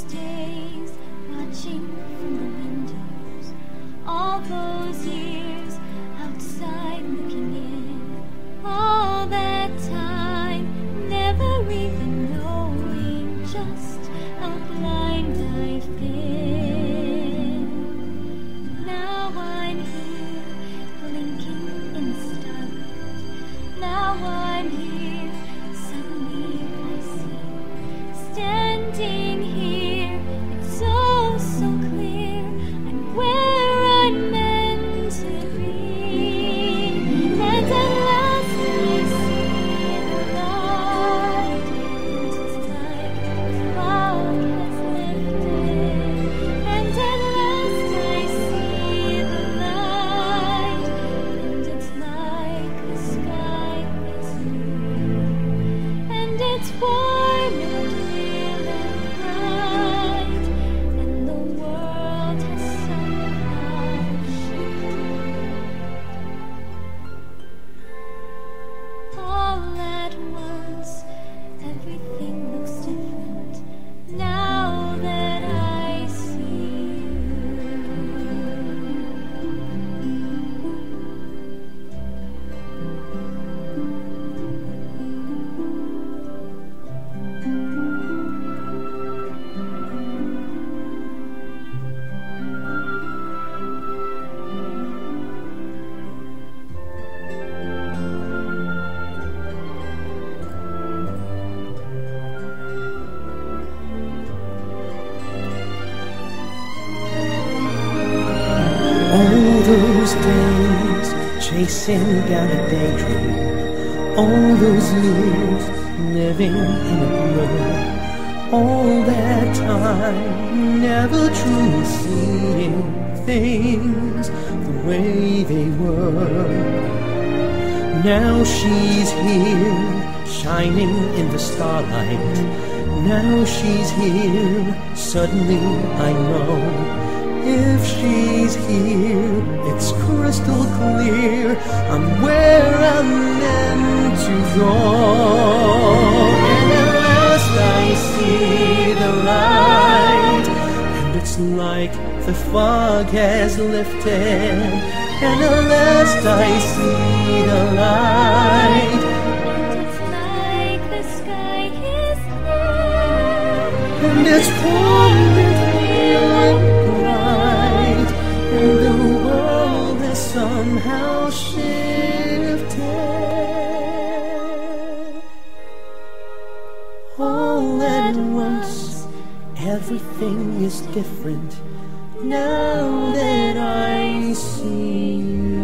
days watching from the windows, all those years outside looking in, all that time never even knowing just how blind I've been. Now I'm here blinking in the starlight. Now I'm here, suddenly I see, standing here, it's so clear, I'm where I'm meant to be. And at last I see the light, and it's like the fog has lifted. And at last I see the light, and it's like the sky is blue, and it's warm and real and bright, and the world has somehow shifted. All at once, everything looks different now that I see you. All those days chasing down a daydream, all those years living in a blur, all that time never truly seeing things the way they were. Now she's here, shining in the starlight. Now she's here, suddenly I know. If she's here, it's crystal clear, I'm where I'm meant to go. And at last I see the light, and it's like the fog has lifted. And at last I see the light, And it's like the sky is blue, and it's warm and real and bright, and the world has somehow shifted. All at once, everything is different now that I see you.